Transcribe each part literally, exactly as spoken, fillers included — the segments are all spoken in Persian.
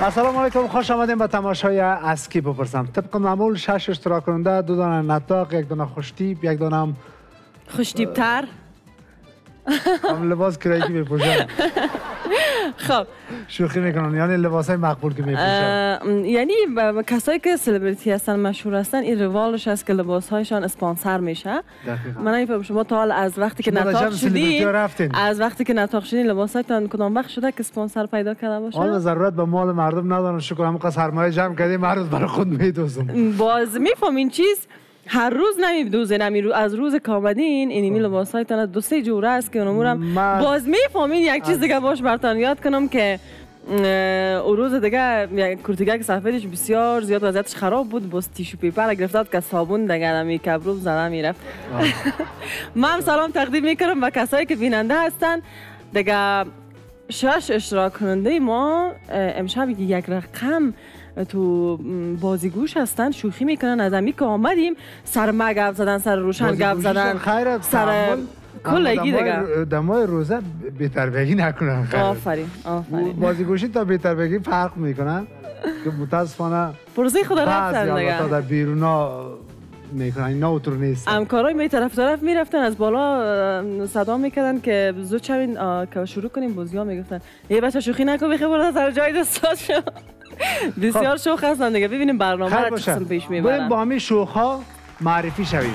السلام علیکم، خوش آمدیم به تماشای از کی بپرسم. طبق معمول شش اشتراک کننده، دو دانه نطاق، یک دانه خوشتیپ، یک دانه هم خوشتیپ تر هم لباس کرایی که میپوشن. خب شوخی میکنن، یعنی لباس های مقبول که میپوشن، یعنی کسایی که سلبریتی هستن، مشهور هستن، این روالش هست که لباس هایشان اسپانسر میشه. من نمیفهمم شما تا حال از وقتی که نطاق شدین از وقتی که نطاق شدین لباساتون کدام وقت شده که اسپانسر پیدا کرده باشه؟ حالا ضرورت به مال مردم ندارن، شکر همون قصر سرمایه جمع کردیم هر روز برای خود میدوزم. باز میفهم این چیز هر روز نمیدوزین، همین از روز که آمدین اینمی لباسایتان دو سه جوره است که اونمورم باز میفهمین. یک چیز دیگه باش براتون یاد کنم که او روز دیگه یک کورتیگه سفیدش بسیار زیاد وضعیتش خراب بود، باز تیشو پیپر گرفتاد که صابون دیگه می کبرو زده میرفت. من سلام تقدیم میکنم به کسایی که بیننده هستن دیگه. شش اشتراک کننده ما امشب یک رقم تو بازیگوش هستن، شوخی میکنن. از امی که آمدیم سر ما گپ زدن، سر روشن گپ زدن، سر کلگی دیگه دمای روزه بی‌تربیتی نکنن. آفرین آفرین. بازیگوشی تا بی‌تربیتی فرق میکنن که متاسفانه پرزی خدا رفتن دیگه. تا در بیرونا میکنن، اینا اوتور نیست. همکارای می طرف طرف میرفتن، از بالا صدا میکردن که زود شوین که شروع کنیم بازی‌ها. میگفتن یه بچه شوخی نکن بخیر برو سر جای دستات شو. بسیار شوخ هستن دیگه. ببینیم برنامه را چه قسم پیش میبرن. بریم با همین شوخ‌ها معرفی شویم.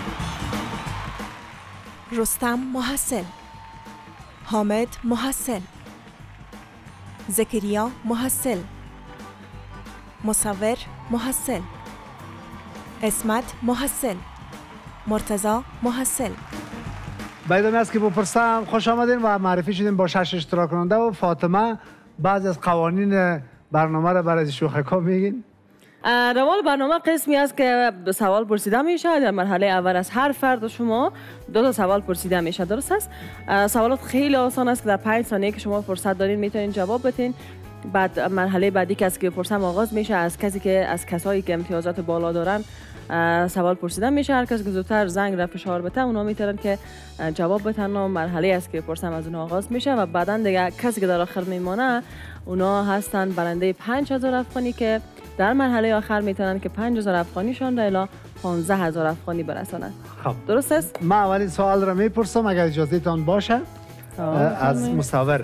رستم محصل، حامد محصل، زکریا محصل، مصور محصل، اسمت محصل، مرتضی محصل. باید از که بپرسم خوش آمدین و معرفی شدیم با شش اشتراک کننده و فاطمه بعض از قوانین برنامه را برای شوخکا میگین؟ روال برنامه قسمی است که سوال پرسیده میشه. در مرحله اول از هر فرد شما دو تا سوال پرسیده میشه، درست است؟ سوالات خیلی آسان است که در پنج ثانیه که شما فرصت دارین میتونین جواب بدین. بعد مرحله بعدی که از که پرسم آغاز میشه، از کسی که از کسایی که امتیازات بالا دارن سوال پرسیدن میشه. هر کس که زودتر زنگ را فشار بده اونا میتونن که جواب بدن و مرحله است که پرسم از اونها آغاز میشه و بعدن دیگه کسی که در آخر میمونه اونا هستن برنده پنج هزار افغانی که در مرحله آخر میتونن که پنج هزار افغانیشان را الی پانزده هزار افغانی برسانند. خب درست است؟ من اولین سوال را میپرسم اگر اجازه تان باشه از مصور.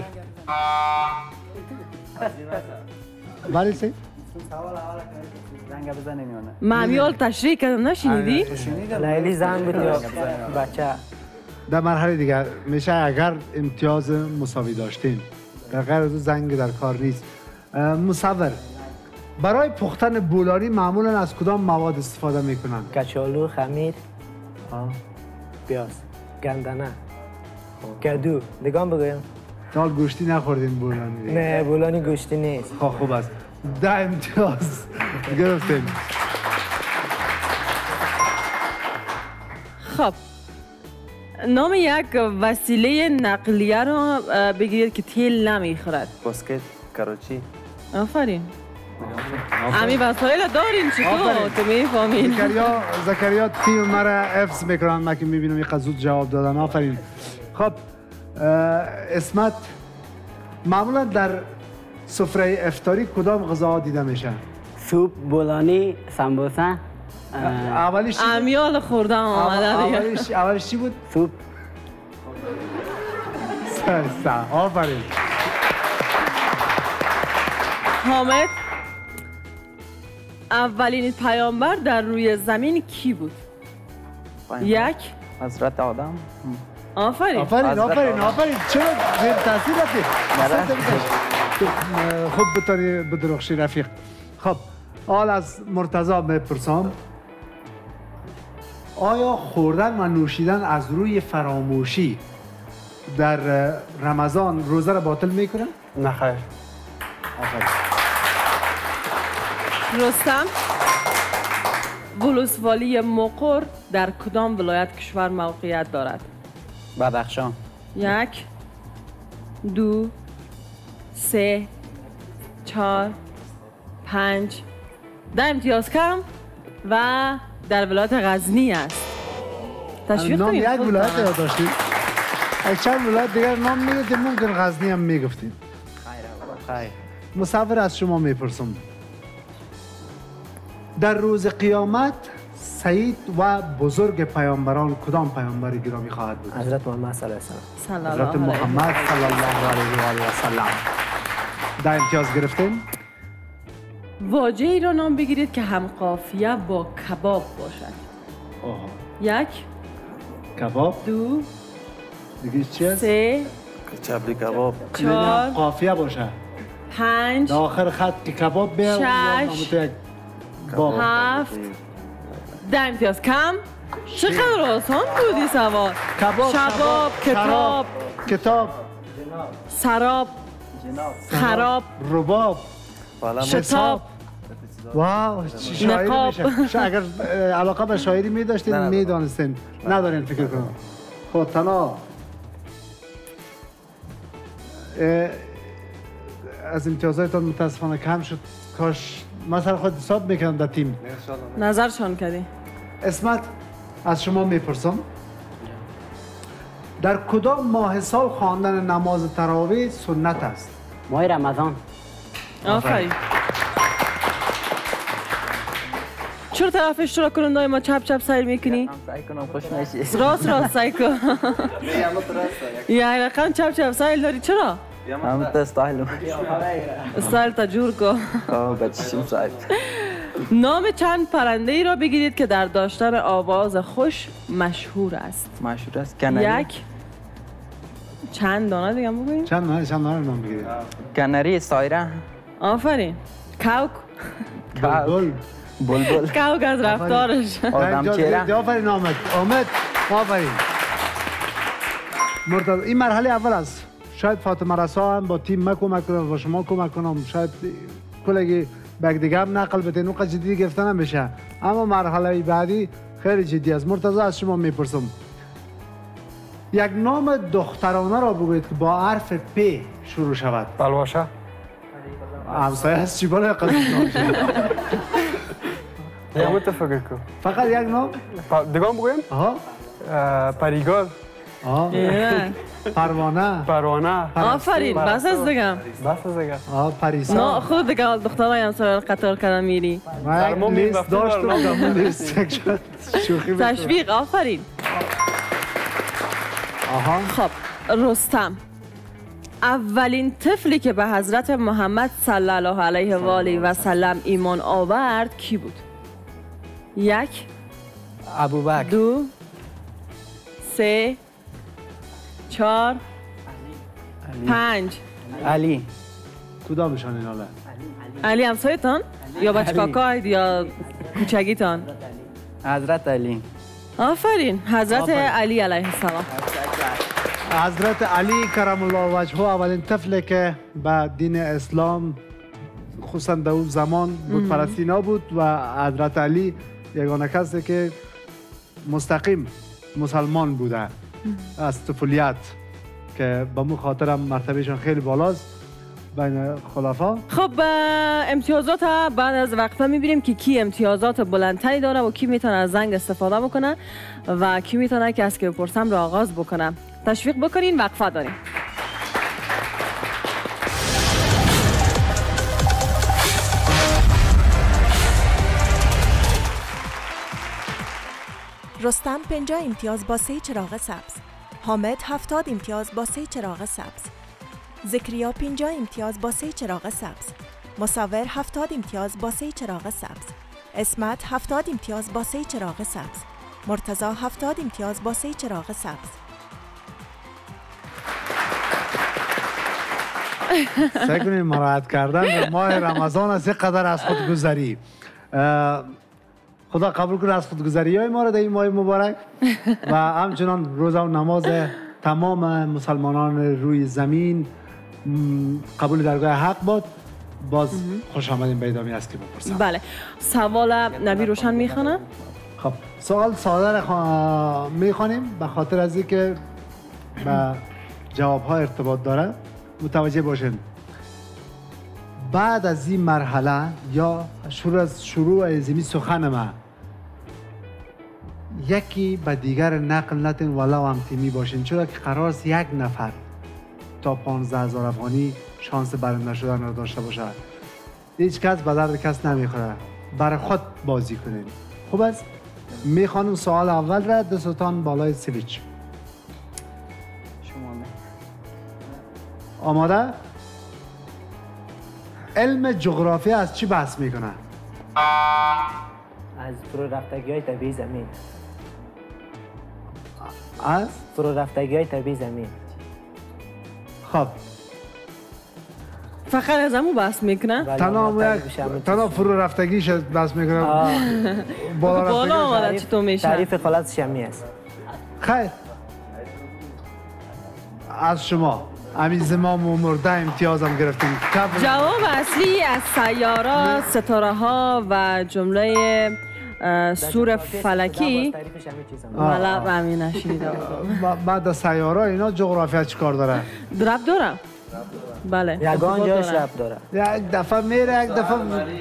ولی سی سوال اول زنگ بزنین یا نه؟ معمیال تشریح کردم نشینیدی؟ لیلی زنگ بود یا بچه؟ در مرحله دیگر میشه اگر امتیاز مساوی داشتین، در غیر از زنگ در کار نیست. مصور برای پختن بولانی معمولا از کدام مواد استفاده میکنن؟ کچالو، خمیر، پیاز، گندنه، کدو. دیگه بگویم؟ تا گوشتی نخوردین بولانی؟ نه بولانی گوشتی نیست. خوب خوب است. ده امتیاز گرفتیم. خب نام یک وسیله نقلیه رو بگیرید که تیل نمیخورد. باسکت، کراچی. آفرین. امی وسایل دارین چطور؟ تو میفهمین. زکریا زکریا تیم مرا حفظ میکنن، من که میبینم یک زود جواب دادن. آفرین. خب اسمت معمولا در سفره افطاری کدام غذا دیده میشه؟ سوپ، بولانی، سمبوسه. اولیش امیال خوردم آمده دیگه. اولیش اولیش چی بود؟ سوپ. سر آفرین. حامد اولین پیامبر در روی زمین کی بود؟ یک حضرت آدم. آفرین آفرین آفرین آفرین. چرا زیر تاثیر رفتی؟ خود بطوری بدرخشی رفیق. خب حال از مرتضی میپرسم، آیا خوردن و نوشیدن از روی فراموشی در رمضان روزه را باطل میکنه؟ نه خیر. آفرین. رستم ولسوالی مقر در کدام ولایت کشور موقعیت دارد؟ بدخشان. یک، دو، سه، چهار، پنج. ده امتیاز کم و در ولایت غزنی است. تشویق نام کنید. یک ولایت را داشتید؟ چند ولایت دیگر نام میگفتید، ممکن غزنی هم میگفتید. خیر. مصور از شما میپرسم در روز قیامت سعید و بزرگ پیامبران کدام پیامبر گرامی خواهد بود؟ حضرت محمد صلی الله علیه و سلم. صلی الله حضرت علیه و محمد صلی الله علیه و آله و سلم. ده امتیاز گرفتین؟ واژه ای را نام بگیرید که هم قافیه با کباب باشد. آها. یک، کباب. دو، دیگه چی است؟ سه، چبلی کباب. چهار، قافیه باشه. پنج، در آخر خط که کباب بیاد شش، یا نامت یک باب. هفت، ده امتیاز. کم؟ چقدر آسان بودی سوال. کباب، شباب، کتاب، کتاب، سراب، خراب، رباب، شتاب، واو چی شاعری نقاب. میشه. ش- اگر اه، علاقه به شاعری می داشتین می دانستین ندارین فکر کنم. خب تنها اه، از امتیازاتتان متاسفانه کم شد. کاش مثلا خود حساب میکنم در تیم. نظرشان کردی. اسمت از شما میپرسم در کدام ماه سال خواندن نماز تراویح سنت است؟ ماه رمضان. آفرین. چرا طرف اشتراک کننده ما چپ چپ سیر میکنی؟ سعی کنم خوش نشی. راست راست سعی کن. یه رقم چپ چپ سیر داری چرا؟ هم تا استایل. استایل تا جور کن. آه بچشیم صاحب. نام چند پرنده ای را بگیرید که در داشتن آواز خوش مشهور است. مشهور است کنری. یک، چند دانه دیگه بگوین؟ چند ماه چند ماه نام بگیرید. کنری سایره. آفرین. کوک. بلبل. بلبل. کوک از رفتارش. آدم چهره. آفرین آمد آمد آفرین. مرتضی این مرحله اول است. شاید فاطمه رسا هم با تیم ما کمک کنم با شما کمک کنم. شاید کلگی بگ دیگه هم نقل بتین اون جدی گرفتن نمیشه. اما مرحله بعدی خیلی جدی است. مرتضی از شما میپرسم یک نام دخترانه را بگویید که با حرف پ شروع شود. بلواشه. همسایه هست چی بالا قضیه نام شد. یا متفکر کن. فقط یک نام؟ دیگه هم بگویم؟ آها پریگل. آه یه. پروانه پروانه. آفرین. بس از دیگه. بس از دیگه. آه پریسا. نه خود دیگه دخترای همسایه قطار کردن میری. من یک درمون لیست رفته داشتم برنامه. در اون لیست چک شد. شوخی می‌کنم. تشویق. آفرین. آها خب رستم اولین طفلی که به حضرت محمد صلی الله علیه و آله و سلم ایمان آورد کی بود؟ یک، ابوبکر. دو، سه، چهار، پنج. علی. کدامشان این حاله؟ علی همسایتان؟ یا بچه کاکاید یا کوچگیتان؟ حضرت علی. آفرین. حضرت علی علیه السلام. حضرت علی کرم الله وجهه اولین طفلی که به دین اسلام خصوصا در اون زمان بود پرستی نبود و حضرت علی یگانه کسی که مستقیم مسلمان بوده از طفولیت که به مو خاطرم مرتبهشون خیلی بالاست بین خلفا. خب امتیازات بعد از وقفه میبینیم که کی امتیازات بلندتری داره و کی میتونه از زنگ استفاده بکنه و کی میتونه که از که بپرسم را آغاز بکنه. تشویق بکنین. وقفه داریم. رستم پنجاه امتیاز با سه چراغ سبز. حامد هفتاد امتیاز با سه چراغ سبز. زکریا پنجاه امتیاز با سه چراغ سبز. مصور هفتاد امتیاز با سه چراغ سبز. اسمت هفتاد امتیاز با سه چراغ سبز. مرتضی هفتاد امتیاز با سه چراغ سبز. سعی کنیم مراحت کردن در ماه رمضان از یک قدر از خودگذری. خدا قبول کنه از خودگذری های ما را در این ماه مبارک و همچنان روزه و نماز تمام مسلمانان روی زمین قبول درگاه حق باد. باز خوش آمدین به ادامه است که بپرسم. بله. سوال نبی روشن میخوانه؟ خب سوال ساده را میخوانیم به خاطر از اینکه به جواب ها ارتباط داره. متوجه باشین بعد از این مرحله یا شروع از شروع از این سخن ما یکی به دیگر نقل نتین ولو هم تیمی باشین چرا که قرار است یک نفر تا پانزده هزار افغانی شانس برنده شدن را داشته باشه. هیچ کس به درد کس نمیخوره. برای خود بازی کنید. خوب است؟ میخوانم سوال اول را دستتان بالای سویچ. شما نه. آماده؟ علم جغرافیا از چی بحث میکنه؟ از فرو رفتگی های طبیعی زمین. از؟ فرو رفتگی های طبیعی زمین. خب فقط از همون بحث میکنه؟ ولی تنها ما یک تعریفش همه تنها چیز. فرو رفتگیش بحث میکنه. آه. بالا بالا رفتگیش آمده تعریف- چطور میشه؟ تعریف خالص شمی است. خیر از شما همین زمام و مرده امتیازم گرفتیم. کف- جواب اصلی از سیاره، ستاره ها و جمله اه، سور فلکی تعریفش همه چیز هم. آه. ملب همین نشیده با- بعد از سیاره اینا جغرافیا چی کار داره؟ رب دارم بله یگان ارتباط جایش داره. رب داره. یک دفعه میره یک دفعه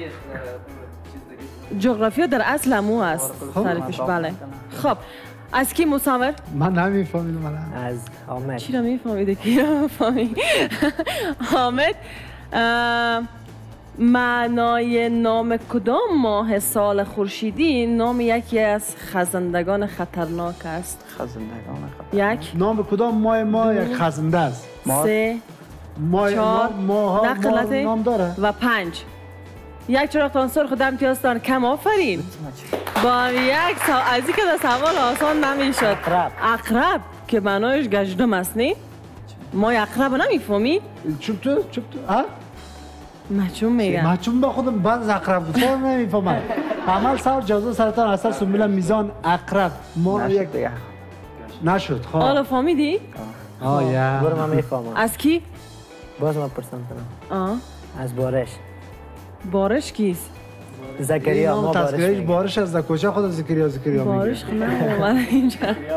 جغرافیا در اصل همو است تعریفش بله. خب از کی مصور؟ من نمیفهمیدم. من از حامد. چی را میفهمیده کی را میفهمی؟ حامد اه، معنای نام کدام ماه سال خورشیدی نام یکی از خزندگان خطرناک است؟ خزندگان خب. یک نام کدام ماه ما یک خزنده است. سه ماه چهار، ماه ماه نقل ماه نته. نام داره. و پنج یک چراغتان سرخ دم امتیازتان کم آفرین با یک سا... از این که در سوال آسان نمیشد. اقرب. اقرب که معنایش گژدم است نی؟ ما اقرب نمیفهمی؟ چوب تو چوب تو ها؟ مچون میگم من چون با خودم بعد از اقرب گفتم نمیفهمم. عمل سر جازو سرطان اثر سنبیل میزان اقرب ما یک دیگه. نشد. خب حالا فهمیدی؟ آه یا برو من میفهمم. از کی؟ باز من پرسم کنم. آه. از بارش. بارش کیست؟ زکریا ما بارش تصویرش میگیم. بارش از کجا خود زکریا زکریا میگه. بارش نه اومد اینجا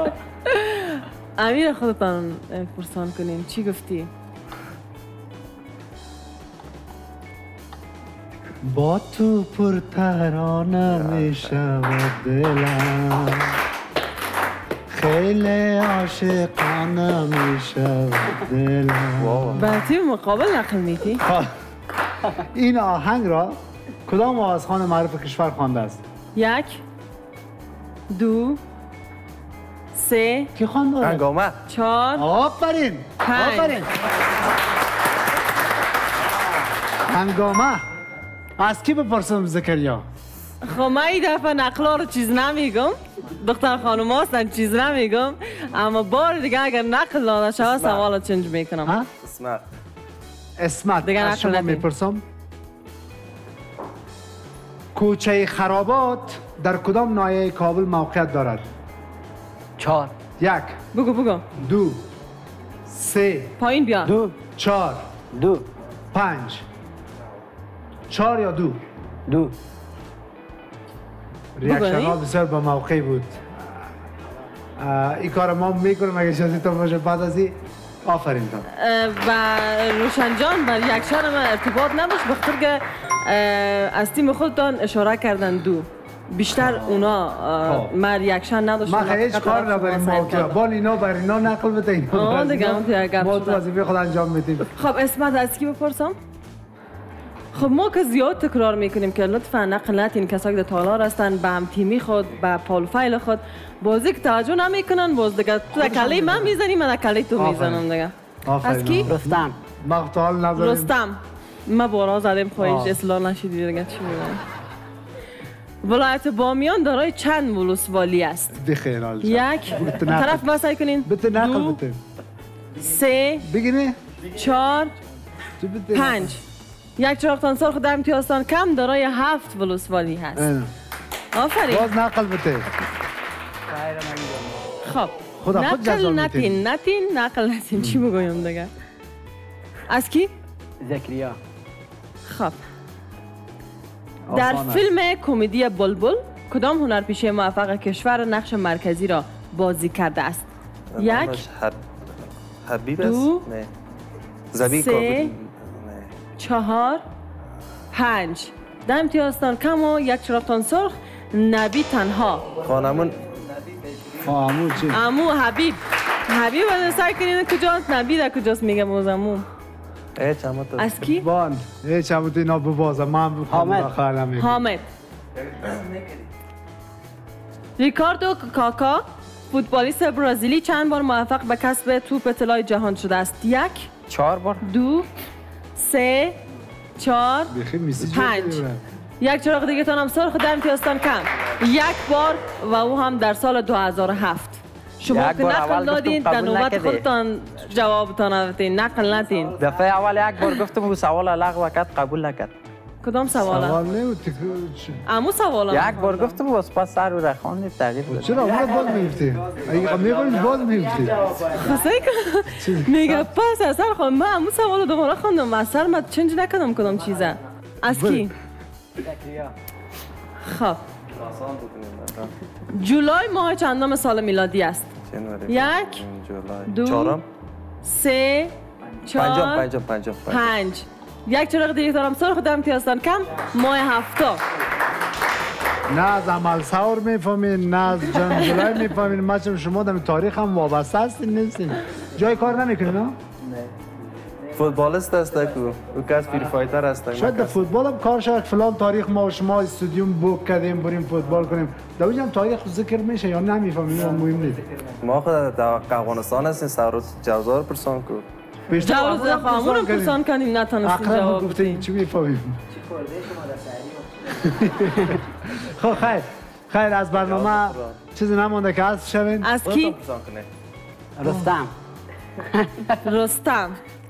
امیر خودتان پرسان کنین چی گفتی؟ با تو پر ترانه می شود دلم خیلی عاشقانه می شود دلم. به تیم مقابل نقل میتی؟ این آهنگ را کدام آوازخوان معروف کشور خوانده است؟ یک دو سه کی خوانده؟ هنگامه. چهار آفرین پنج. آفرین. هنگامه از کی بپرسم زکریا؟ خب من این دفعه نقلا رو چیز نمیگم دختر خانم هستن چیز نمیگم اما بار دیگه اگر نقل داده شود سوال رو چنج میکنم ها؟ اسمت. اسمت دیگه از نقل شما ندیم. میپرسم کوچه خرابات در کدام ناحیه کابل موقعیت دارد؟ چهار. یک بگو بگو دو سه پایین بیا دو. چهار دو. پنج چهار یا دو؟ دو. ریاکشن ها بگو. بسیار با موقعی بود. اه، این کار ما میکنم اگه اجازه تو باشه بعد از این آفرین تا اه، و روشن جان بر یک شهر من ارتباط نداشت بخاطر که اه، از تیم خودتان اشاره کردن دو بیشتر اونا اه، خب. من ریاکشن نداشت ما هیچ کار نداریم ما که بال اینا بر اینا نقل بده اینا آه، بر از دیگه اینا. اون دیگه گپ ما تو شده. وظیفه خود انجام میدیم. خب اسمت از کی بپرسم؟ خب ما که زیاد تکرار میکنیم که لطفا نقل نتین کسایی که در تالار هستن به هم تیمی خود به پالفایل خود بازی که توجه نمیکنن باز دیگه تو در کله من میزنی من در کله تو آفرین. میزنم دیگه آفرین. از کی؟ رستم. وقت حال نداریم. رستم ما بارا زدیم آه. خواهیش اصلاح نشیدی دیگه چی میگم ولایت بامیان دارای چند ولسوالی است؟ بخیر حال جان. یک بته نقل. طرف مسایی کنین بته نقل دو بته سه بگینه چهار تو بته پنج یک چراغتان سرخ در امتیازتان کم دارای هفت ولسوالی هست نقل. آفرین باز نقل بته خب خدا خود جزا نقل می‌تین. نتین نتین نقل نتین چی بگویم دیگه از کی؟ زکریا. خب در آسان است. فیلم کمدی بلبل کدام هنرپیشه موفق کشور نقش مرکزی را بازی کرده است؟ یک نامش حب... حبیب است؟ دو، نه. زبی سه، کابل. نه. چهار پنج در امتیازتان کم و یک چراغتان سرخ نبی تنها خانمون آمون چی؟ امو حبیب حبیب از سعی کنین کجاست نبی در کجاست میگه موزمون ای چمت از کی؟ بان هیچ هم تو اینا ببازم من حامد. بخواه حامد ریکاردو کاکا فوتبالیست برزیلی چند بار موفق به کسب توپ طلای جهان شده است؟ یک، چهار بار. دو، سه، چهار، بخیر میسی پنج. یک چراغ دیگه تانم سرخ در امتیازتان کم. یک بار و او هم در سال دو هزار و هفت. شما یک که بار نقل اول دادین گفتم در قبول نوبت نکردی. خودتان جوابتان ندادین، نقل ندین. دفعه اول یک بار گفتم او سوال لغو کرد قبول نکرد. کدام سواله؟ سوال نبود تک- امو سواله. یک بار گفتم و سپاس سر رو رخوان تغییر داد. چرا اون باز میفتی؟ اگه میبرید باز میفتی خسته که میگه پس اثر خواهم من امو سوال دوباره خواندم و اثر من چنج نکردم کدام چیزه. از کی؟ خب جولای ماه چندم سال میلادی است؟ یک، دو، چهارم سه، پنجم چهار، پنجم پنجم پنجم پنج. یک چراغ دیگه دارم سرخ در امتیازتان کم. ماه هفتا. نه از عمل سور میفهمین نه از جان جلای میفهمین. ما چون شما در تاریخ هم وابسته هستین نیستین جای کار نمیکنین ها؟ فوتبالیست است که او کس فری فایتر است. شاید در فوتبال هم کار شد فلان تاریخ ما و شما استودیوم بوک کردیم بریم فوتبال کنیم در اونجا هم تاریخ ذکر میشه یا نمیفهمین مهم نیست. ما خود در افغانستان هستیم سر جوزار پرسان کو بیشتر جواز دخوامون رو پرسان کنیم نتانستیم اقرب جواب گفته بدیم. چی میفهمیم؟ خب خیر خیر از برنامه چیزی نمونده که حذف شوین؟ از کی؟ رستم. رستم.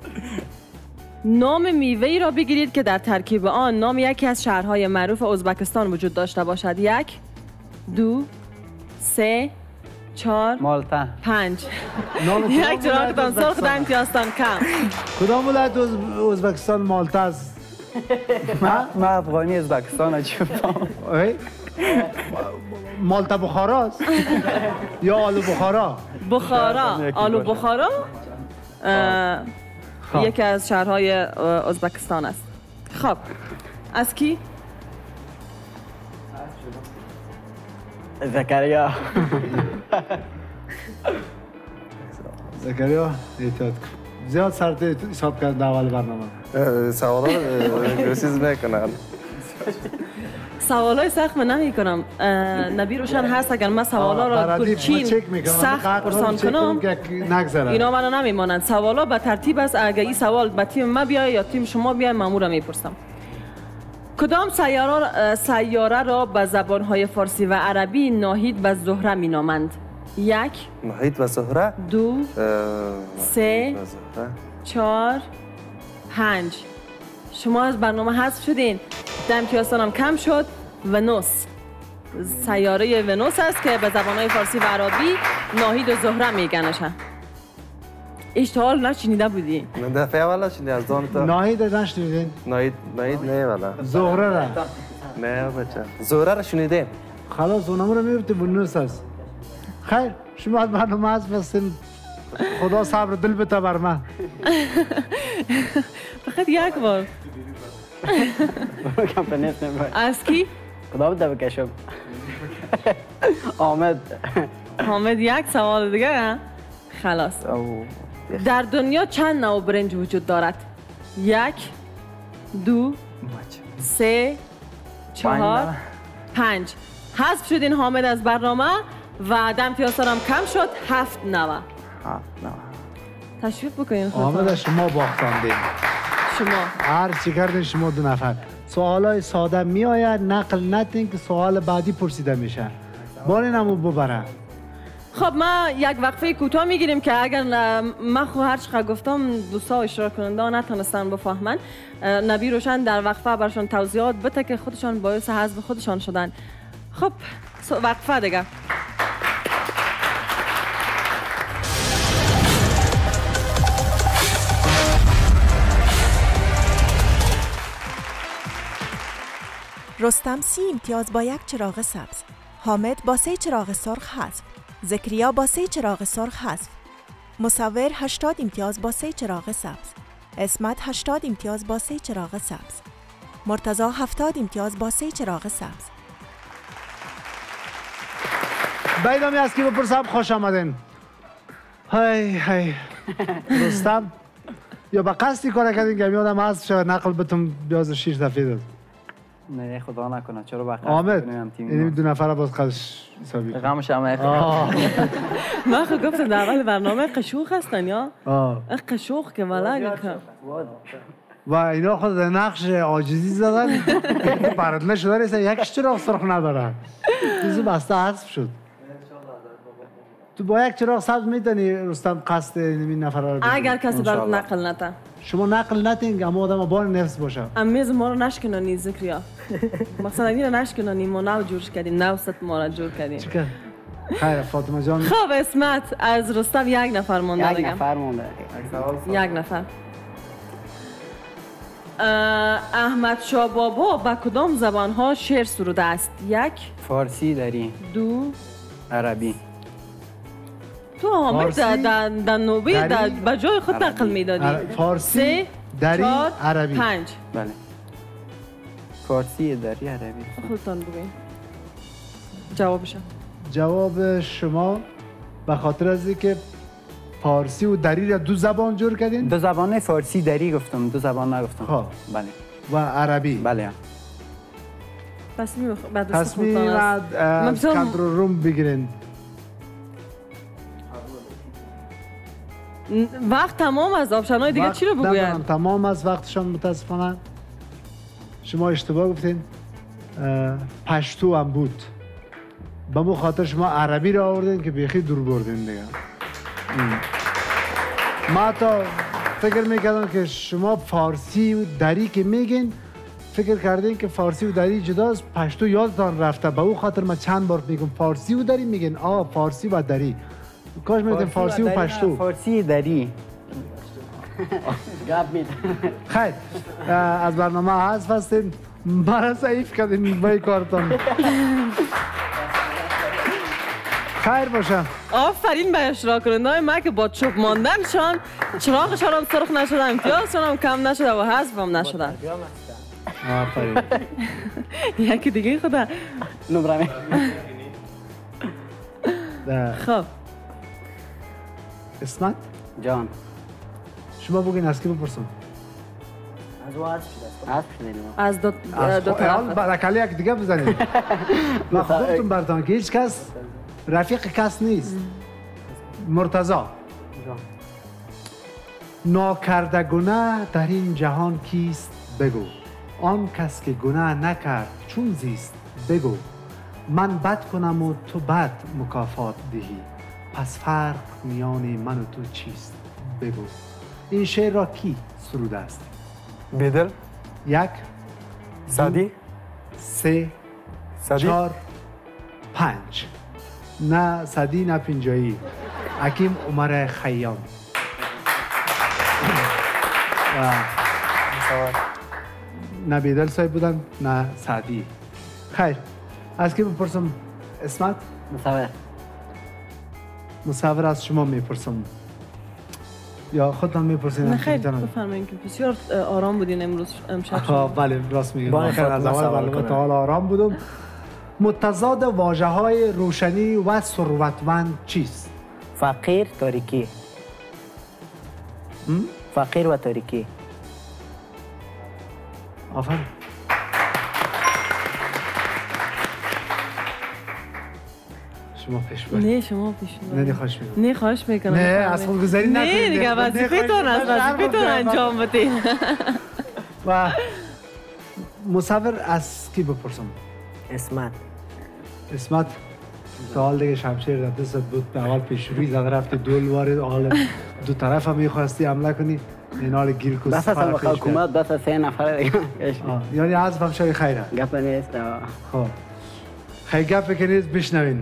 نام میوه‌ای را بگیرید که در ترکیب آن نام یکی از شهرهای معروف ازبکستان وجود داشته باشد. یک، دو، سه، چهار، مالتا. پنج. نام یک چراغتان سرخ در امتیازتان کم. کدام ولایت از- ازبکستان مالتا است؟ ما افغانی ازبکستان چی فهم. ای؟ مالتا بخارا است یا آلو بخارا؟ بخارا. آلو بخارا اه، یکی از شهرهای اه، ازبکستان است. خب از کی؟ زکریا. زکریا احتیاط کن زیاد سرت حساب کرد در اول برنامه. سوالا چیز میکنن. سوالای سخت من نمی کنم. نبی روشن هست اگر من سوالا را گلچین سخت پرسان کنم اینا منو نمیمانند. سوالا به ترتیب است. اگر این سوال به تیم ما بیای یا تیم شما بیای من را میپرسم. کدام سیاره سیاره را به زبانهای فارسی و عربی ناهید و زهره مینامند؟ یک، ناهید و زهره. دو، اه، سه، و زهره. چهار، پنج. شما از برنامه حذف شدین. در امتیازتانم کم شد. ونوس. سیاره ونوس است که به زبانهای فارسی و عربی ناهید و زهره میگنشن. اشتغال نشنیده بودی؟ من دفعه اول شدی از دان تا ناهید نشنیدین؟ ناهید ناهید نه والا زهره را نه بچه زهره را شنیدیم. خلاص اونم رو میفته ونوس است. خیر شما از برنامه حذف هستین. خدا صبر دل بده بر من. فقط یک بار. کمپنیت نمی‌برد. از کی؟ خدا بده بکشم. آمد. حامد. یک سوال دیگه ها؟ خلاص. در دنیا چند نوع برنج وجود دارد؟ یک، دو، سه، چهار، پنج. حذف شدین حامد از برنامه و در امتیازتانم کم شد. هفت نوع. تشریف بکنین خودتان. آمد شما باختاندین. شما هر چی کردین شما دو نفر. سوالای ساده می آید نقل نتین که سوال بعدی پرسیده میشه. بارین همو ببره. خب ما یک وقفه کوتاه میگیریم که اگر من خو هر چقدر گفتم دوستا و اشتراک کننده ها نتونستن بفهمن. نبی روشن در وقفه برشان توضیحات بده که خودشان باعث حذف خودشان شدن. خب وقفه دیگه. رستم سی امتیاز با یک چراغ سبز. حامد با سه چراغ سرخ حذف. زکریا با سه چراغ سرخ حذف. مصور هشتاد امتیاز با سه چراغ سبز. اسمت هشتاد امتیاز با سه چراغ سبز. مرتضی هفتاد امتیاز با سه چراغ سبز. بیدامی از کی بپرسم خوش آمدین. های های رستم یا با قصدی کار کردین که میادم از شاید نقل بتون بیاز شیش دفعه داد نه خدا نکنه چرا با قصد آمد کنیم تیم این دو نفر باز قدش حسابی غمش هم من خود گفتم در اول برنامه قشوق هستن یا آه قشوق که ولی و اینا خود در نقش عاجزی زدن برات نشده ریسه یکش چراغ سرخ نداره چیزی بسته حذف شد تو با یک چراغ سبز میتونی رستم قصد این نفر رو بگیری. اگر کسی برات نقل نتا شما نقل نتین اما آدم با نفس باشه امیز ما رو نشکنانی ذکریا مثلا این رو نشکنانی ما نو جورش کردیم نو ست ما رو جور کردیم چیکار خیر فاطمه جان خب اسمت از رستم یک نفر مونده یک دیگه نفر مونده یک نفر احمد شاه بابا با کدام زبان ها شعر سروده است؟ یک فارسی داری دو عربی تو آمد فارسی، در در نوبه دری، در به جای خود نقل میدادی عر- فارسی سه دری چهار عربی پنج بله فارسی داری عربی خودتان بگوین جوابشم جواب شما به خاطر از که فارسی و دری را دو زبان جور کردین دو زبان فارسی داری گفتم دو زبان نگفتم خب. بله و عربی بله تصمیم خ- بعد از تصمیم خودتان است. از من بسیار- کدر روم بگیرین ن- وقت تمام از آپشن‌های دیگه وقت چی رو ندارم. بگوین؟ تمام از وقتشان متاسفانه شما اشتباه گفتین اه، پشتو هم بود به مو خاطر شما عربی را آوردین که بیخی دور بردین دیگه ام. ما تا فکر میکردم که شما فارسی و دری که میگین فکر کردین که فارسی و دری جداست پشتو یادتان رفته به او خاطر ما چند بار میگم فارسی و دری میگین آه فارسی و دری کاش میگفتین فارسی و داری نه، پشتو فارسی داری گپ میده خیر اه، از برنامه حذف هستین مرا ضعیف کردین با این کارتان خیر باشه آفرین به اشتراک کننده ما که با چوب ماندنشان چراغشان هم سرخ نشده امتیازشان هم کم نشده و حذف هم نشده آفرین یکی دیگه خدا نمرمی اه، خب اسمت جان شما بگین از کی بپرسم از او هست شده است شده اینو از دو, از دو خو- اول طرف برکلی یک دیگه بزنید من گفتم برتان که هیچ کس رفیق کس نیست مرتضا ناکرده گناه در این جهان کیست بگو آن کس که گناه نکرد چون زیست بگو من بد کنم و تو بد مکافات دهی پس فرق میان من و تو چیست بگو این شعر را کی سروده است بیدل یک سعدی سه سعدی چهار پنج نه صدی نه پنجایی حکیم عمر خیام و نه بیدل صاحب بودن نه سعدی خیر از کی بپرسم اسمت مصور مصور از شما میپرسم یا خودتان میپرسین نه خیر بفرمایید که بسیار آرام بودین امروز امشب شما. بله راست میگم بله، خیر از فاطمه اول سوال بله کنه. تا حالا آرام بودم متضاد واژه های روشنی و ثروتمند چیست فقیر تاریکی فقیر و تاریکی آفرین شما پیش برید نه شما پیش نه نه خواهش میکنم نه خواهش میکنم نه از خودگذاری نه نکنید دیگه نه، وظیفه‌تون نه، است خواهش وظیفه‌تون می‌کنم. انجام بدین و مصور از کی بپرسم اسمت اسمت تا حال دیگه شمشیر در دستت بود به اول پیش روی زده رفتی دول وارد حال دو طرف هم میخواستی حمله کنی این حال گیر کس بس اصلا فرقش کرد. حکومت بس سه نفر دیگه آه، یعنی از هم شای خیره گپ نیست آه. خب خیلی گپ کنید بشنوین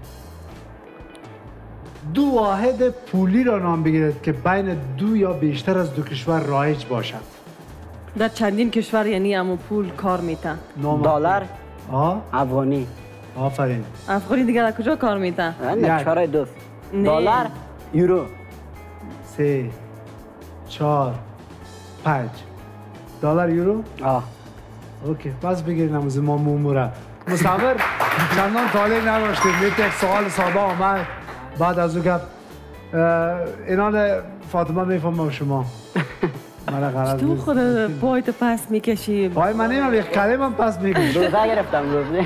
دو واحد پولی را نام بگیرید که بین دو یا بیشتر از دو کشور رایج باشد در چندین کشور یعنی امو پول کار میتن نام دلار آه افغانی آفرین افغانی دیگه در کجا کار میتن نه یک. چهار دوست نه. دلار یورو سه چهار پنج دلار یورو آه اوکی بس بگیرین اموز ما موموره مصور چندان طالب نداشتیم یک یک سوال ساده آمد بعد از او گفت اینال فاطمه میفهمم شما من قرار تو خود پایت پس میکشی پای من نمیم یک کلمه هم پس میکشم روزه گرفتم روزه.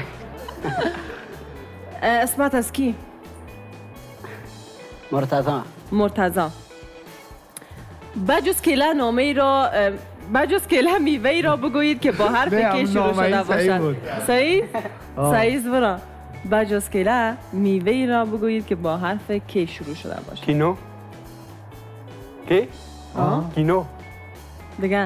اسمت از کی؟ مرتضی. مرتضی. بجز کله نامه ای را بجز کله میوه ای را بگویید که با حرف که شروع شده باشد. صحیح؟ صحیح برا. بجز کله میوه ای را بگویید که با حرف که شروع شده باشد. کینو کی؟ کینو دیگه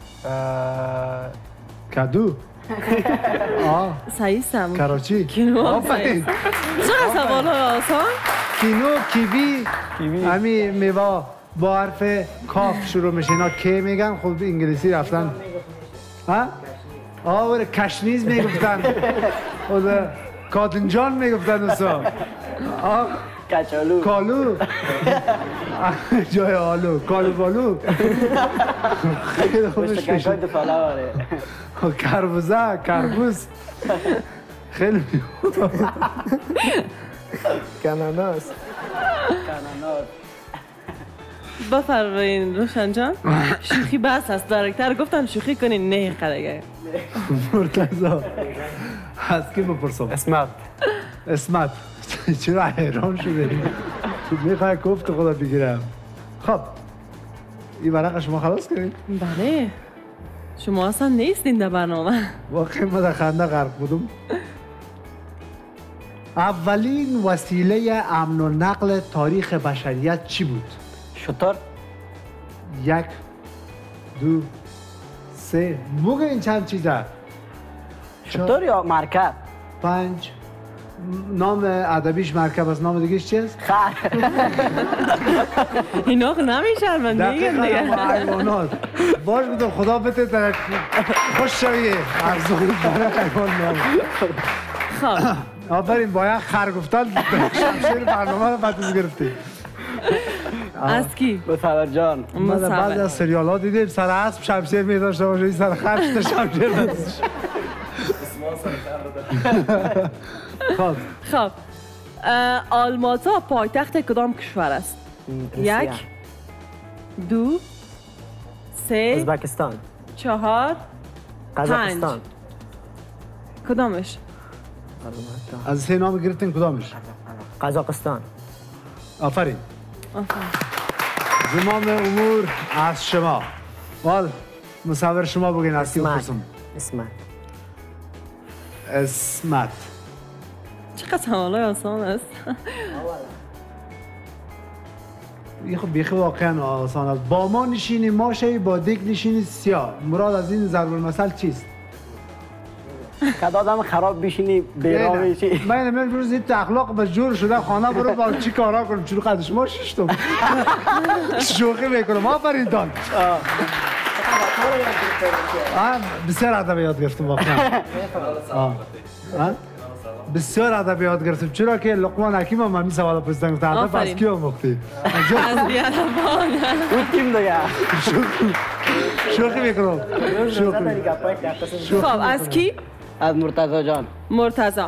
کدو آه صحیح سم کراچی کینو آفرین چرا سوال آسان؟ کینو کیوی کیوی. همین میوه با حرف کاف شروع میشه اینا که میگن خب انگلیسی رفتن ها آه وره کشنیز میگفتن خود کاتنجان میگفتن اصلا آه کچالو. کالو جای آلو کالو بالو خیلی خوبش پشت کشید کنکای دو پلاواره. کربوزه کربوز خیلی کناناس کنانات. بفرمایین روشن جان شوخی بس هست دایرکتر گفتن شوخی کنین نه قدگه مرتضی از کی بپرسم اسمت اسمت چرا حیران شده تو میخوای گفت خدا بگیرم خب این ورق شما خلاص کنید بله شما اصلا نیستین در برنامه واقعی ما در خنده غرق بودم اولین وسیله امن و نقل تاریخ بشریت چی بود؟ شطور. یک دو سه بگو این چند چیزه شطور یا مرکب؟ پنج نام ادبیش مرکب است نام دیگهش چیست؟ خر. اینا نمیشن من میگم دقیقا دیگه اما حیوانات باش بودم خدا بده در خوش شویه ارزان برای حیوان نام خب آفرین باید خر گفتن شمشیر برنامه رو بعد گرفتی از کی؟ مصور جان. ما در بعض مصور از سریال ها دیدیم سر اسب شمشیر می داشته باشه این سر خر شده شمشیر داشته خب خب اه، آلماتا پایتخت کدام کشور است؟ یک دو سه ازبکستان. چهار قزاقستان. کدامش؟ از سه نام گرفتین کدامش؟ قزاقستان. آفرین آفرین. زمام امور از شما وال مصور شما بگین از کی بپرسم اسمت. اسمت چقدر سوالای آسان است این خب بیخی واقعا آسان است با ما نشینی ما شوی با دیگ نشینی سیاه مراد از این ضرب المثل چیست؟ کد آدم خراب بشینی بیرا بشی. من نمیم روز این اخلاق به جور شده خانه برو با چی کارا کنم چون قدش ما ششتم شوخی میکنم آفرین دان بسیار ادب یاد گرفتم واقعا بسیار ادب یاد گرفتم چرا که لقمان حکیم هم همین سوال پرسیدن گفت ادب از کی آموختی از بیادبان اون تیم دیگه. شوخی میکنم شوخی خب از کی؟ از مرتضی جان. مرتضی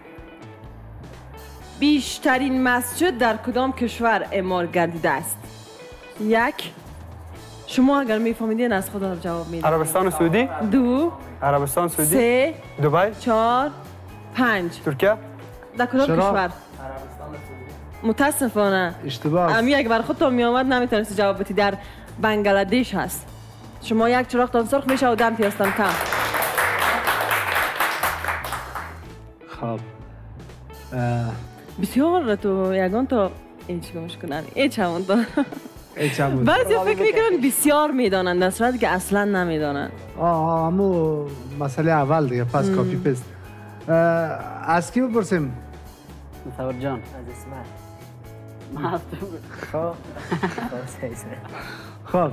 بیشترین مسجد در کدام کشور اعمار گردیده است؟ یک شما اگر میفهمیدین از خدا جواب میدید. عربستان سعودی دو عربستان سعودی سه دبی چهار پنج ترکیه در کدام چرا؟ کشور؟ متاسفانه اشتباه امی اگه بر خودتون میامد نمیتونستی جواب بدی. در بنگلادش هست. شما یک چراغتان سرخ میشه و دم پیاستان کم. خب بسیار تو یگان تا ایچ گمش کنن ایچ همون تا ایچ همون بعضی فکر میکنن بسیار میدانند در صورتی که اصلا نمیدانند. آه همو مسئله اول دیگه پس کاپی پیست از کی بپرسیم؟ مصور جان. از اسمت. خب خب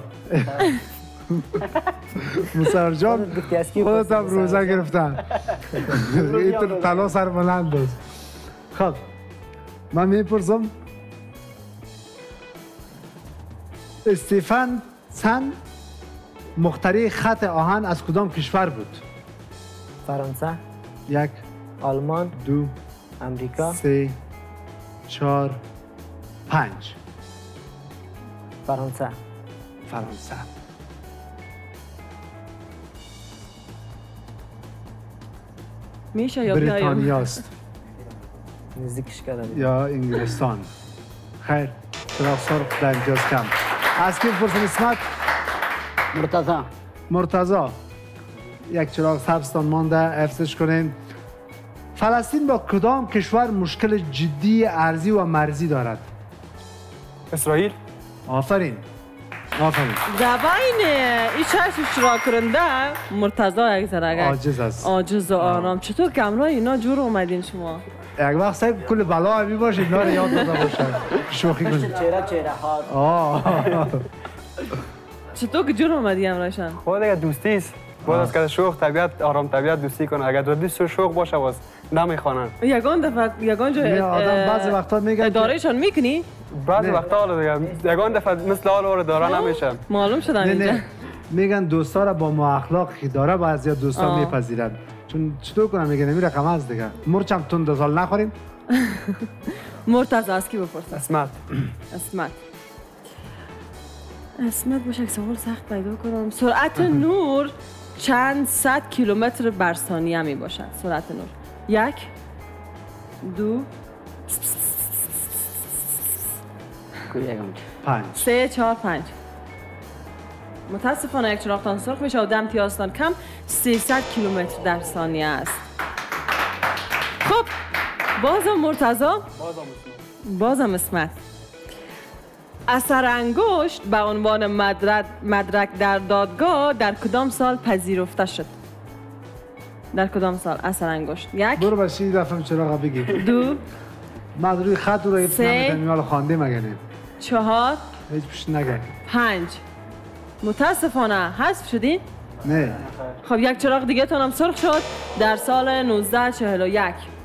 مصور جان خودت هم روزه گرفتن این تو طلا سر بلند بود. خب من میپرسم استیفن سن مخترع خط آهن از کدام کشور بود؟ فرانسه. یک آلمان. دو امریکا. سه چهار پنج فرانسه. فرانسه. میشه یا بیا یا بریتانیاست نزدیکش کردم. یا انگلستان. خیر چراغ سرخ در امتیاز کم. از کی بپرسیم اسمت؟ مرتضی. مرتضی. یک چراغ سبزتان مانده، حفظش کنین. فلسطین با کدام کشور مشکل جدی ارضی و مرزی دارد؟ اسرائیل. آفرین. آفرین. زباین این چشم اشتراک کرنده مرتضی یک ذره عاجز است. عاجز و آرام. چطور کمرای اینا جور اومدین شما؟ یک وقت صاحب کل بلا همی باشه اینا رو یاد داده باشه. شوخی کنید. چهره چهره ها. آه. چطور که جور اومدی امرایشان؟ خود دیگه دوستی است. باید از که شوق طبیعت آرام طبیعت دوستی کنه. اگر دوستی شوق باشه باز نمیخوانن. یگان دفعه یگان جا نه، آدم بعضی وقتا میگن که- ادارهشان میکنی؟ بعضی نه. وقتا حالا دیگه یگان دفعه مثل حال رو داره نمیشه. معلوم شدن نه اینجا. نه میگن دوستا را با ما اخلاقی داره بعضی دوستا آه. میپذیرن. چون چطور کنم میگن نمی رقم هست دیگه. مرچم تون دو سال نخوریم. مرتضی از کی بپرسم؟ اسمت. اسمت اسمت باشه یک سوال سخت پیدا کنم. سرعت نور چند صد کیلومتر بر ثانیه می باشد؟ سرعت نور یک دو پنج. سه چهار پنج. متاسفانه یک چراغتان سرخ میشه و دم تیاستان کم سیصد کیلومتر در ثانیه است. خب بازم مرتضی بازم اسمت. اثر انگشت به عنوان مدرک مدرک در دادگاه در کدام سال پذیرفته شد؟ در کدام سال اثر انگشت؟ یک برو باشی دفعه چراغ بگی. دو ما روی خط رو حفظ سه. نمیکنیم حالا خوانده مگنیم. چهار هیچ پیش نگه. پنج. متاسفانه حذف شدین؟ نه. خب یک چراغ دیگه تانم سرخ شد در سال نوزده چهل و یک.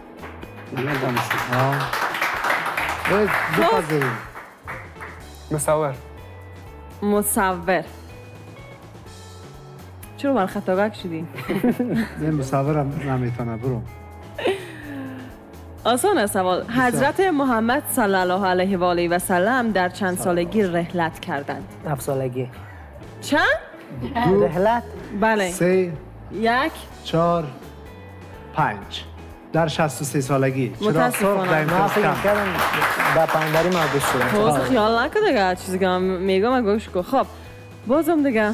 آه. باید بپذیریم. مصور. مصور. چرا بر خطاگک شدی؟ نه مصورم نمیتونه برو. آسان است سوال. حضرت محمد صلی الله علیه و آله و سلم در چند سالگی رحلت کردند؟ هفت سالگی. چند؟ دو رحلت. بله. سه یک چهار پنج. در شصت و سه سالگی. چراغ متاسفانه. سرخ در من امتیاز فکر کم. کردم به پیندری مربوط شدم. حوض خیال نکن دیگه چیزی که من میگم من گوش کن. خب بازم دیگه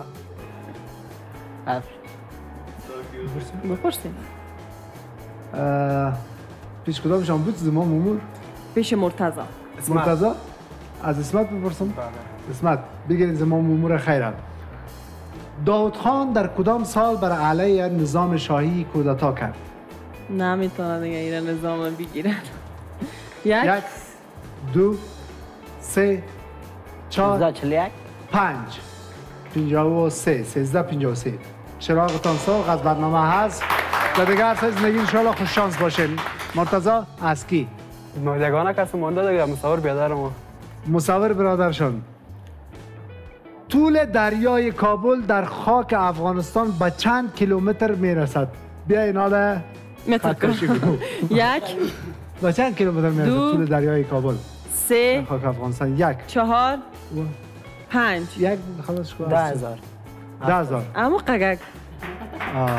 بپرسیم. اه، پیش کدامشان بود زمان امور؟ پیش مرتضی. مرتضی از اسمت بپرسم؟ اسمت بگیرید زمان امور خیر هم. داود خان در کدام سال بر علیه نظام شاهی کودتا کرد؟ نمیتونه دیگه ایران نظام بگیرن. یک یک دو سه چهار نوزده چهل و یک. پنج پنجاه و سه سیزده پنجاه و سه. چراغتان سرخ از برنامه هست و دیگه هر سایز میگین انشاءالله خوش شانس باشین. مرتضی از کی؟ یگانه کسی مانده دیگه مصور بیادر ما. مصور برادرشان. طول دریای کابل در خاک افغانستان به چند کیلومتر میرسد؟ بیا اینا ده متر کن. خطکشی کن. یک به چند کیلومتر میرسد دو. طول دریای کابل سه خاک افغانستان؟ یک چهار پنج. یک خلاص کن. ده هزار. ده هزار. اما قگک آه.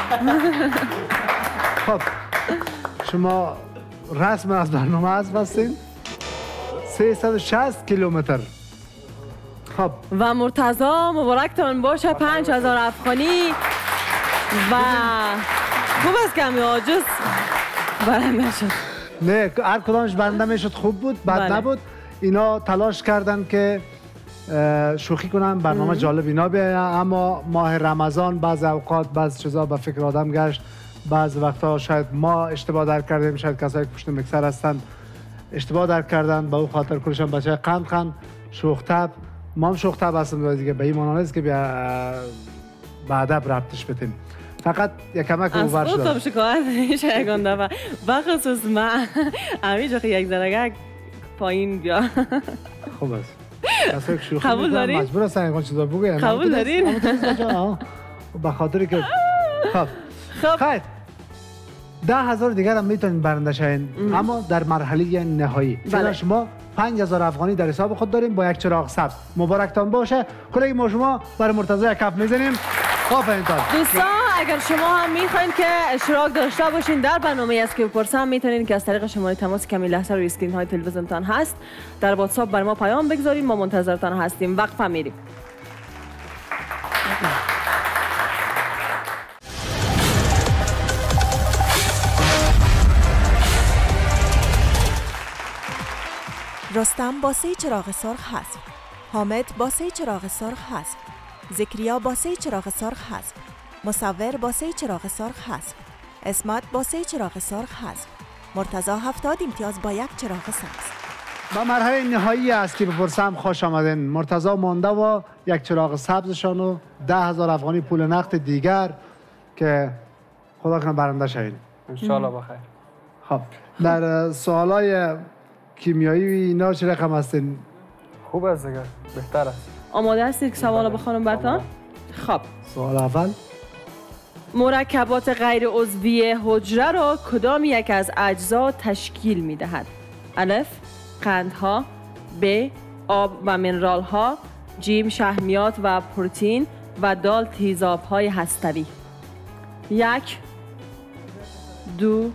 خب شما رسم از برنامه از بستین سیصد و شصت کیلومتر. خب و مرتضی مبارکتان باشه پنج هزار افغانی و خوب است که همی عاجز برنده شد. نه هر کدامش برنده میشد خوب بود بد بله. نبود. اینا تلاش کردن که اه، شوخی کنن برنامه جالب اینا بیاین، اما ماه رمضان بعض اوقات بعض چیزا به فکر آدم گشت. بعض وقتا شاید ما اشتباه در کردیم، شاید کسایی که پشت مکسر هستن اشتباه در کردن، به اون خاطر کلشان بچه قند قند شوختب. ما هم شوختب هستیم دیگه، به این معنی نیست که بیا اه، به ادب ربطش بدیم. فقط یک کمک از اوور خودتم شده. شکایت میشه یکان دفعه بخصوص من همیشه که یک ذرگه پایین بیا. خوب است. کسایی که شوخی قبول میکنن دارین؟ مجبور هستن این چیزا بگوین. قبول دارین؟ به خاطری که خب خب خیر ده هزار دیگر هم میتونین برنده شین، اما در مرحله نهایی. بله. بله. شما پنج هزار افغانی در حساب خود داریم با یک چراغ سبز. مبارکتان باشه. کلیگ ما شما برای مرتضی یک کف میزنیم. آفرین تان. دوستان اگر شما هم میخواین که اشتراک داشته باشین در برنامه است که بپرسم، میتونین که از طریق شماره تماس کمی لحظه روی اسکرین های تلویزیونتان هست در واتساپ بر ما پیام بگذارید. ما منتظرتان هستیم. وقفه میریم. رستم با سه چراغ سرخ حذف. حامد با سه چراغ سرخ حذف. زکریا با سه چراغ سرخ حذف. مصور با سه چراغ سرخ حذف. اسمت با سه چراغ سرخ حذف. مرتضی هفتاد امتیاز با یک چراغ سبز. با مرحله نهایی است که بپرسم خوش آمدین. مرتضی مانده و یک چراغ سبزشان و ده هزار افغانی پول نقد دیگر که خدا کنه برنده شوین. انشالله بخیر. خب در سوالای کیمیایی اینا چه رقم هستین؟ خوب است دیگه، بهتر است. آماده هستید که سوال بخونم براتون؟ خب سوال اول، مرکبات غیر عضوی حجره را کدام یک از اجزا تشکیل می دهد؟ الف قندها، ب آب و منرال ها، جیم شحمیات و پروتئین و دال تیزاب های هسته‌ای. یک، دو،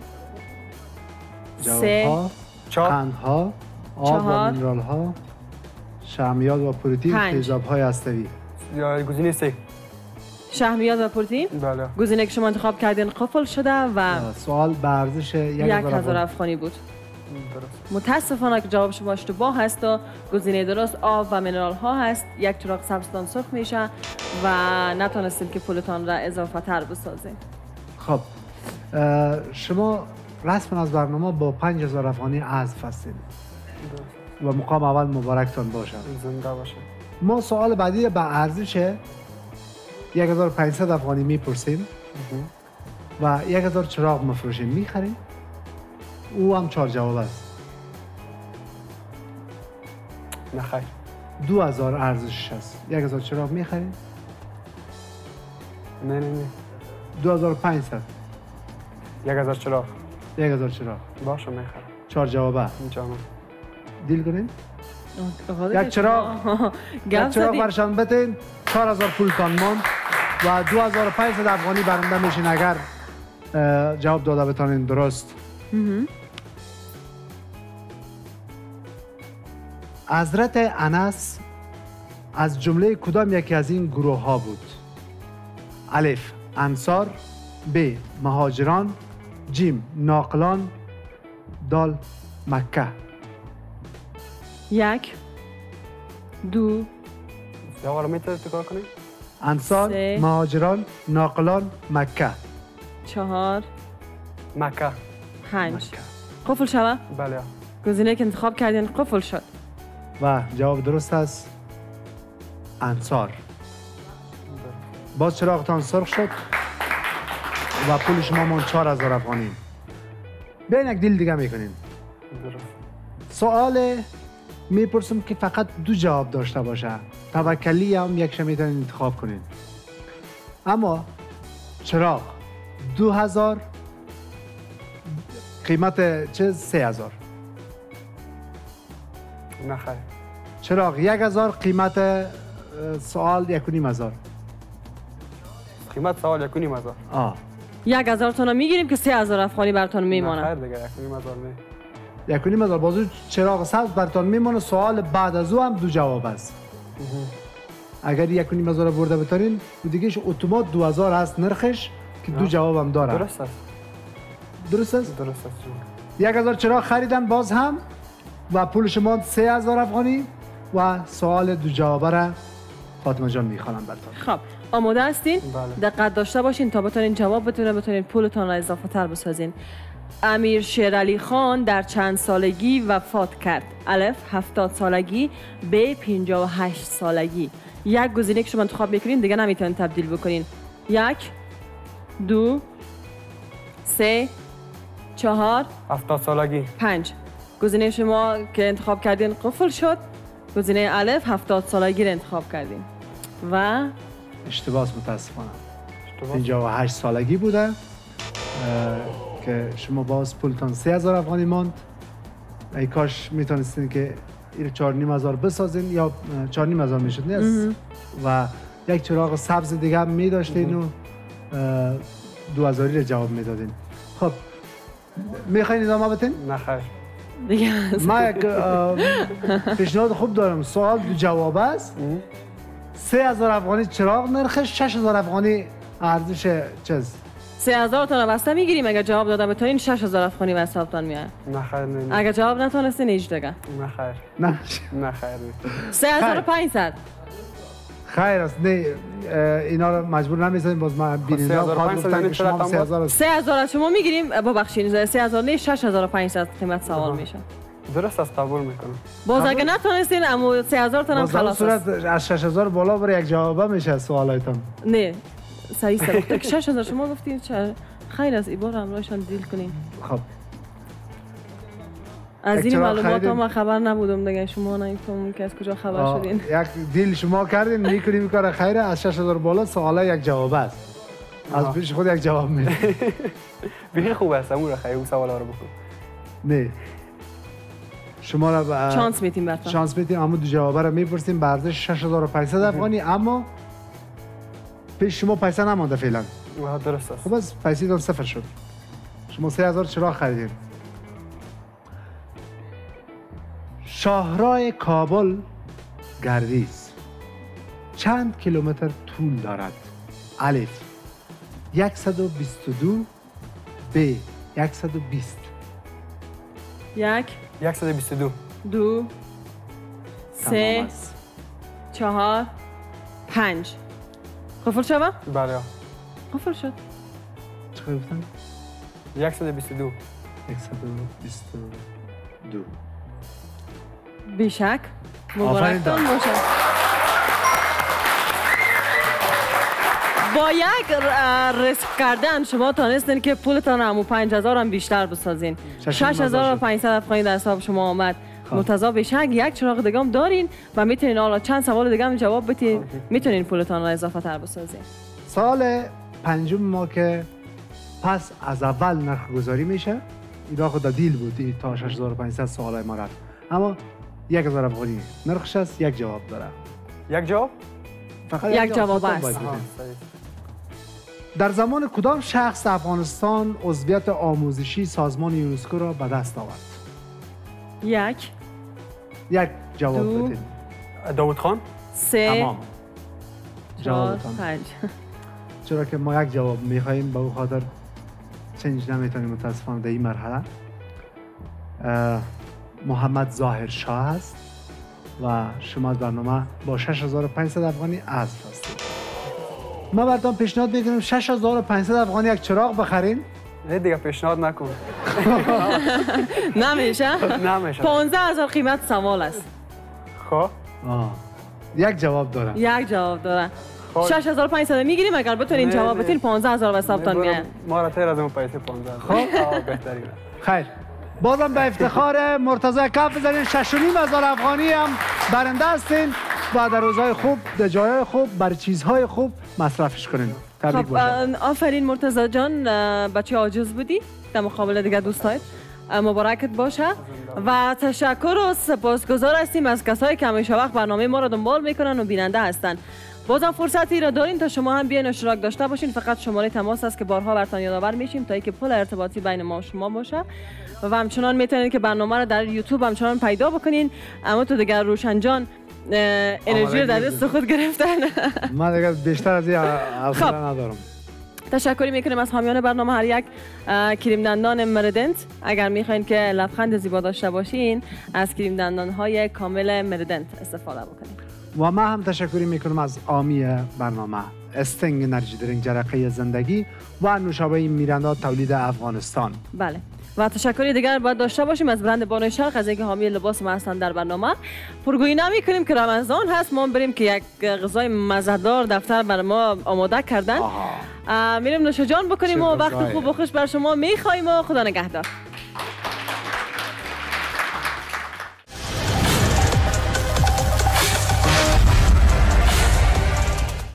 سه، چهار، قندها، آب چهار، و مینرال ها، شحمیات و پروتئین، پنج. تیزاب های هسته‌ای. یا گزینه سه. شحمیات و پروتئین. بله. گزینه که شما انتخاب کردین قفل شده و سوال به ارزش یک یک هزار هزار افغانی. افغانی بود. درست. متاسفانه که جواب شما اشتباه هست و گزینه درست آب و منرال ها هست. یک چراغ سبزتان سرخ میشه و نتونستید که پولتان را اضافه تر بسازید. خب اه، شما رسما از برنامه با پنج هزار افغانی حذف هستین و مقام اول مبارکتان باشه. زنده باشه. ما سوال بعدی به ارزش یک هزار و پانصد افغانی میپرسیم و یک هزار چراغ مفروشیم. میخریم؟ او هم چهار جواب است. نخیر. دو هزار ارزشش است. یک هزار چراغ میخریم؟ نه نه نه. دو هزار و پانصد. یک هزار چراغ. یک هزار چراغ. باشه میخرم. چهار جوابه. اینجا دیل کنیم؟ یک چراغ. یک چراغ گفت برشان بتین. چهار هزار پولتان ماند و دو هزار و پانصد افغانی برنده میشین اگر اه، جواب داده بتانین درست. حضرت انس از جمله کدام یکی از این گروه ها بود؟ الف انصار، ب مهاجران، جیم ناقلان، دال مکه. یک، دو، یا ولی میتونی تکرار کنی؟ انصار، سه. مهاجران، ناقلان، مکه. چهار، مکه. پنج. قفل شوه؟ بله. گزینه که انتخاب کردین قفل شد. و جواب درست است انصار. باز چراغتان سرخ شد و پول شما ماند چهار هزار افغانی. بیاین یک دیل دیگه میکنیم. درست. سوال میپرسم که فقط دو جواب داشته باشه. توکلی هم یک میتونین انتخاب کنین. اما چراغ دو هزار قیمت چه سه هزار. نخیر. چراغ یک هزار قیمت اه، سوال یک و نیم هزار. قیمت سوال یک و نیم هزار. آه یک هزار تون میگیریم که سه هزار افغانی براتون میمانه. نخیر دیگه یک و نیم هزار نه. یک و نیم هزار. بازو چراغ سبز براتون میمونه. سوال بعد از او هم دو جواب است. اگر یک و نیم هزار برده بتارین دیگهش اتومات دو هزار هست نرخش که دو جواب هم داره. درست است. درست است؟ درست است. یک هزار چراغ خریدن باز هم و پول شما سه هزار افغانی و سوال دو جوابه را فاطمه جان میخوانم براتون. خب آماده هستین؟ بله. دقت داشته باشین تا بتونین جواب بتونین بتونین پولتون را اضافه تر بسازین. امیر شیر علی خان در چند سالگی وفات کرد؟ الف هفتاد سالگی، ب پنجاه و هشت سالگی. یک گزینه که شما انتخاب میکنین دیگه نمیتونین تبدیل بکنین. یک، دو، سه، چهار، هفتاد سالگی. پنج. گزینه شما که انتخاب کردین قفل شد. گزینه الف هفتاد سالگی رو انتخاب کردین و اشتباه است متاسفانه. اشتباه. پنجاه و هشت سالگی بوده اه، که شما باز پولتان سه هزار افغانی ماند ای کاش میتونستین که این چهار نیم هزار بسازین یا چهار نیم هزار میشد نه و یک چراغ سبز دیگه هم میداشتین و دو هزاری رو جواب میدادین. خب میخواین ادامه بدین؟ نه خیر دیگه ما یک پیشنهاد خوب دارم. سوال دو جواب است. سه هزار افغانی چراغ نرخش، شش هزار افغانی ارزش چیز. سه هزار تا بسته میگیریم اگر جواب داده بتونین شش هزار افغانی به حسابتان میاد. نه خیر نه. اگر جواب نتونستین هیچ دیگه. نه خیر. نه نه خیر نه. سه هزار و پانصد. خیر است. نه اینا رو مجبور نمی‌سازیم باز ما بیننده خواهد گفتن که شما سه هزار سه هزار از شما میگیریم. ببخشید سه هزار نه شش هزار و پانصد قیمت سوال میشه. درست است قبول میکنم. باز اگه نتونستین اما سه هزار تا هم خلاص است. صورت از شش هزار بالا بر یک جواب میشه سوالایتون. نه صحیح است. شش هزار شما گفتین چه خیر است ایبار همراهشان دیل کنین. خب از این معلومات ما خبر نبودم دیگه شما نمی‌فهمم که از کجا خبر شدین. یک دیل شما کردین میکنیم کار خیره از شش هزار بالا سوالا یک جواب است. از پیش خود یک جواب میده. ببین خوب است امور خیلی اون سوالا رو بکن. نه شما را با شانس میتیم براتون. شانس میتیم اما دو جواب رو میپرسیم به ارزش شش هزار و پانصد افغانی اما پیش شما پیسه نمونده فعلا. درست است. خب از پیسه دون صفر شد. شما سه هزار چراغ خریدین. شاهراه کابل گردیز چند کیلومتر طول دارد؟ الف صد و بیست و دو، ب صد و بیست. یک صد و بیست و دو. دو سه چهار پنج. قفل شد؟ بله. قفل شد. چه گفتن؟ صد و بیست و دو. صد و بیست و دو. بیشک مبارکتان باشد. با یک ریسک کردن شما تانستین که پولتان همو پنج هزار هم بیشتر بسازین. شش هزار و پانصد افغانی در حساب شما آمد. متضا بیشک یک چراغ دیگه هم دارین و میتونین حالا چند سوال دیگه هم جواب بدین. میتونین پولتان را اضافه تر بسازین. سال پنجم ما که پس از اول نرخ گذاری میشه. اینا خود دیل بود تا شش هزار و پانصد سوالای ما رفت. اما یک هزار افغانی نرخش است. یک جواب داره. یک جواب؟ فقط یک جواب است. در زمان کدام شخص افغانستان عضویت آموزشی سازمان یونسکو را به دست آورد؟ یک یک جواب بدین. داوود خان؟ سه تمام. چهار پنج. چرا که ما یک جواب میخواییم به او خاطر چنج نمیتونیم متاسفانه در این مرحله. محمد ظاهر شاه است و شما از برنامه با شش هزار و پانصد افغانی حذف هستید. ما براتون پیشنهاد میکنم شش هزار و پانصد افغانی یک چراغ بخرین. نه دیگه پیشنهاد نکن. نمیشه؟ نمیشه. پانزده هزار قیمت سوال است. خب یک جواب داره. یک جواب داره. شش هزار و پانصد میگیریم اگر بتونین جواب بدین پانزده هزار به حسابتان میاد. ما را تیر از اون پیسه پانزده هزار. خب بهترینه. خیر. بازم به افتخار مرتضی کف بزنین. شش و نیم هزار افغانی هم برنده هستین و در روزهای خوب در جایهای خوب برای چیزهای خوب مصرفش کنین. تبریک باشد. آفرین مرتضی جان، بچه عاجز بودی در مقابل دیگه دوستایت. مبارکت باشه و تشکر و سپاسگزار هستیم از کسایی که همیشه وقت برنامه ما را دنبال میکنن و بیننده هستن. بازم فرصتی را دارین تا شما هم بیاین اشتراک داشته باشین. فقط شماره تماس است که بارها براتون یادآور میشیم تا اینکه پل ارتباطی بین ما و شما باشه و همچنان میتونید که برنامه را در یوتیوب همچنان پیدا بکنین. اما تو دیگر روشن جان انرژی رو در دست خود گرفتن. من دیگه بیشتر از این حوصله ندارم. تشکری میکنیم از حامیان برنامه هر یک کریم دندان مردنت. اگر میخواین که لبخند زیبا داشته باشین از کریم دندان های کامل مردنت استفاده بکنید. و ما هم تشکری میکنم از آمی برنامه استنگ انرژی درینک جرقه زندگی و نوشابه میرندا تولید افغانستان. بله و تشکری دیگر باید داشته باشیم از برند بانوی شرق از اینکه حامی لباس ما هستند در برنامه. پرگویی نمی‌کنیم که رمضان هست، ما بریم که یک غذای مزه‌دار دفتر برای ما آماده کردن. میریم نوش جان بکنیم و وقت خوب و خوش بر شما می‌خوایم و خدا نگهدار.